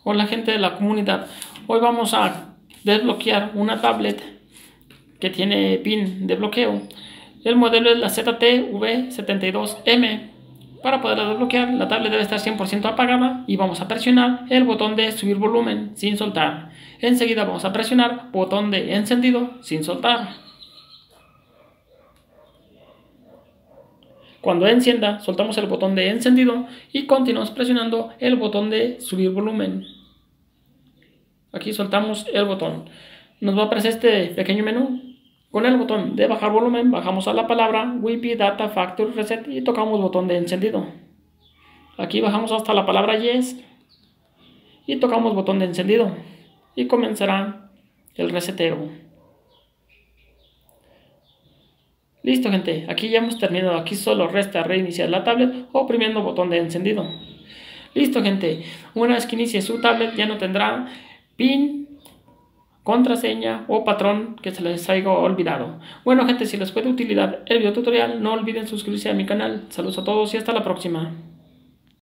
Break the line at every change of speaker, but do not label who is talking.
Hola gente de la comunidad, hoy vamos a desbloquear una tablet que tiene pin de bloqueo. El modelo es la ZTV72M. Para poderla desbloquear, la tablet debe estar 100% apagada y vamos a presionar el botón de subir volumen sin soltar. Enseguida vamos a presionar botón de encendido sin soltar. Cuando encienda, soltamos el botón de encendido y continuamos presionando el botón de subir volumen. Aquí soltamos el botón. Nos va a aparecer este pequeño menú. Con el botón de bajar volumen, bajamos a la palabra Wi-Fi Data Factory Reset y tocamos el botón de encendido. Aquí bajamos hasta la palabra Yes y tocamos botón de encendido. Y comenzará el reseteo. Listo gente, aquí ya hemos terminado. Aquí solo resta reiniciar la tablet oprimiendo botón de encendido. Listo gente, una vez que inicie su tablet ya no tendrá pin, contraseña o patrón que se les haya olvidado. Bueno gente, si les fue de utilidad el video tutorial, no olviden suscribirse a mi canal. Saludos a todos y hasta la próxima.